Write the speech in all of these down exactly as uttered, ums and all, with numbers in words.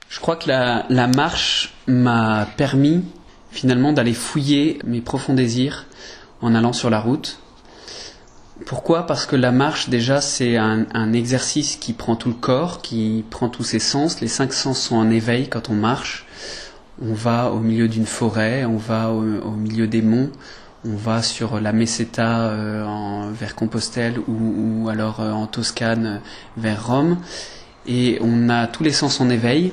Je crois que la, la marche m'a permis finalement d'aller fouiller mes profonds désirs en allant sur la route. Pourquoi ? Parce que la marche, déjà, c'est un, un exercice qui prend tout le corps, qui prend tous ses sens. Les cinq sens sont en éveil quand on marche. On va au milieu d'une forêt, on va au, au milieu des monts, on va sur la Meseta euh, en, vers Compostelle ou, ou alors euh, en Toscane euh, vers Rome. Et on a tous les sens en éveil.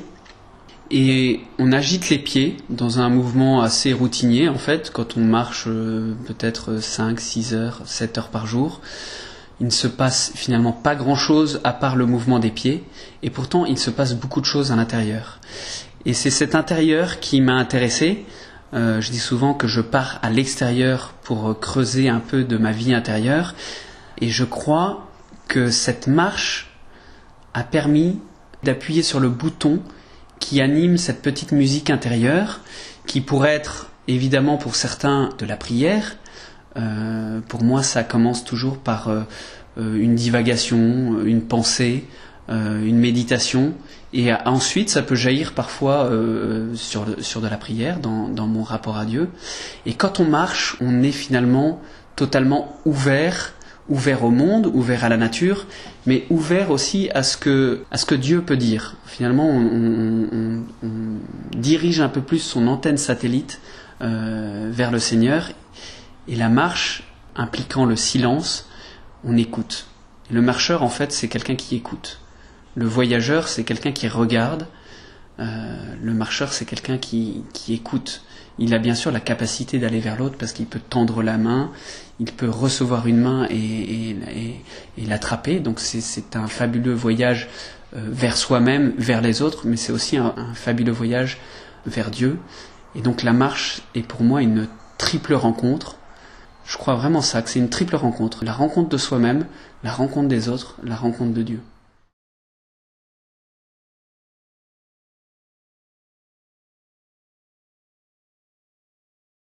Et on agite les pieds dans un mouvement assez routinier en fait, quand on marche euh, peut-être cinq, six heures, sept heures par jour. Il ne se passe finalement pas grand-chose à part le mouvement des pieds, et pourtant il se passe beaucoup de choses à l'intérieur. Et c'est cet intérieur qui m'a intéressé. Euh, je dis souvent que je pars à l'extérieur pour creuser un peu de ma vie intérieure, et je crois que cette marche a permis d'appuyer sur le bouton qui anime cette petite musique intérieure, qui pourrait être évidemment pour certains de la prière. Euh, pour moi, ça commence toujours par euh, une divagation, une pensée, euh, une méditation, et ensuite ça peut jaillir parfois euh, sur, sur de la prière, dans, dans mon rapport à Dieu. Et quand on marche, on est finalement totalement ouvert, ouvert au monde, ouvert à la nature, mais ouvert aussi à ce que, à ce que Dieu peut dire. Finalement, on, on, on, on dirige un peu plus son antenne satellite euh, vers le Seigneur, et la marche impliquant le silence, on écoute. Et le marcheur, en fait, c'est quelqu'un qui écoute. Le voyageur, c'est quelqu'un qui regarde. Euh, le marcheur, c'est quelqu'un qui, qui écoute. Il a bien sûr la capacité d'aller vers l'autre parce qu'il peut tendre la main, il peut recevoir une main et, et, et, et l'attraper. Donc c'est, c'est un fabuleux voyage euh, vers soi-même, vers les autres, mais c'est aussi un, un fabuleux voyage vers Dieu. Et donc la marche est pour moi une triple rencontre. Je crois vraiment ça, que c'est une triple rencontre. La rencontre de soi-même, la rencontre des autres, la rencontre de Dieu.